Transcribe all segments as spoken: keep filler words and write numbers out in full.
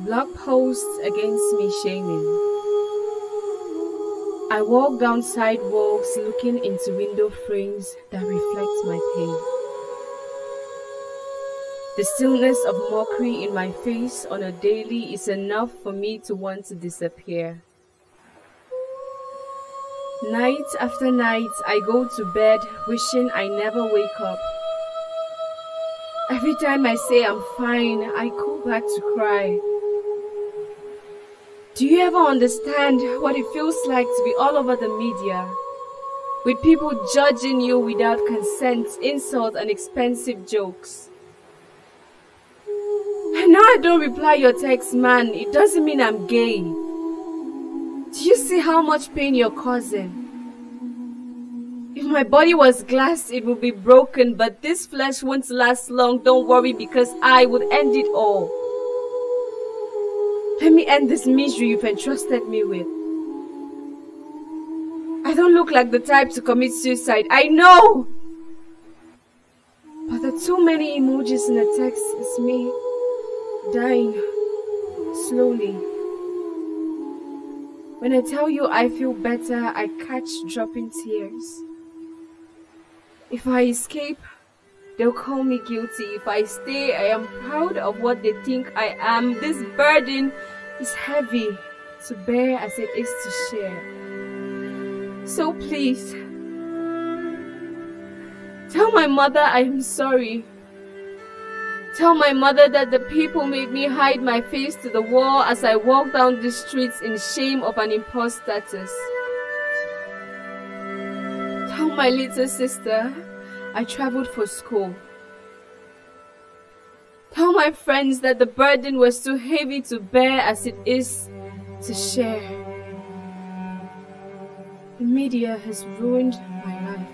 Blog posts against me shaming. I walk down sidewalks looking into window frames that reflect my pain. The stillness of mockery in my face on a daily is enough for me to want to disappear. Night after night, I go to bed wishing I never wake up. Every time I say I'm fine, I go back to cry. Do you ever understand what it feels like to be all over the media, with people judging you without consent, insult and expensive jokes? And now I don't reply your text, man. It doesn't mean I'm gay. Do you see how much pain you're causing? If my body was glass, it would be broken, but this flesh won't last long. Don't worry, because I would end it all. Let me end this misery you've entrusted me with. I don't look like the type to commit suicide, I know! But the too many emojis in the text is me dying slowly. When I tell you I feel better, I catch dropping tears. If I escape, they'll call me guilty. If I stay, I am proud of what they think I am. This burden is heavy to bear as it is to share. So please, tell my mother I am sorry. Tell my mother that the people made me hide my face to the wall as I walk down the streets in shame of an impost status. Tell my little sister I traveled for school. Tell my friends that the burden was too heavy to bear as it is to share. The media has ruined my life.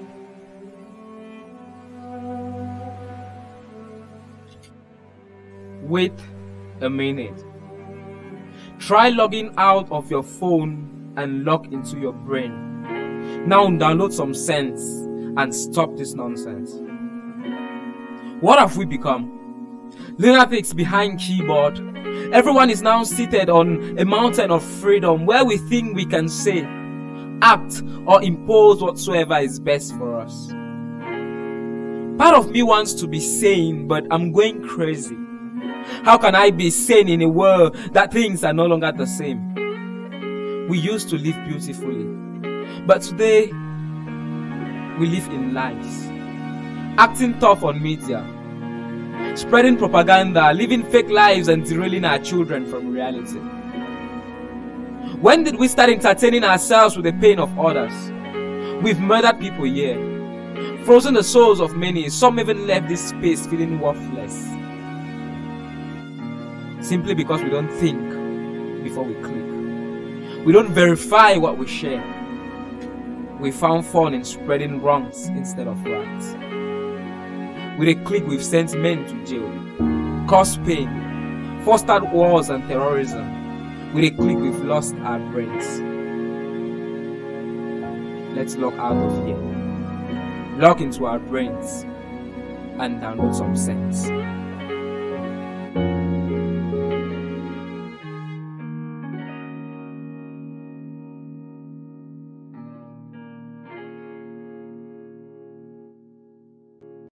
Wait a minute. Try logging out of your phone and log into your brain. Now download some sense and stop this nonsense. What have we become? Lunatics behind keyboard. Everyone is now seated on a mountain of freedom where we think we can say, act or impose whatsoever is best for us. Part of me wants to be sane, but I'm going crazy. How can I be sane in a world that things are no longer the same? We used to live beautifully, but today we live in lies. Acting tough on media, spreading propaganda, living fake lives and derailing our children from reality. When did we start entertaining ourselves with the pain of others? We've murdered people here, frozen the souls of many. Some even left this space feeling worthless, simply because we don't think before we click. We don't verify what we share. We found fun in spreading wrongs instead of rights. With a click, we've sent men to jail, caused pain, fostered wars and terrorism. With a click, we've lost our brains. Let's log out of here, log into our brains, and download some sense.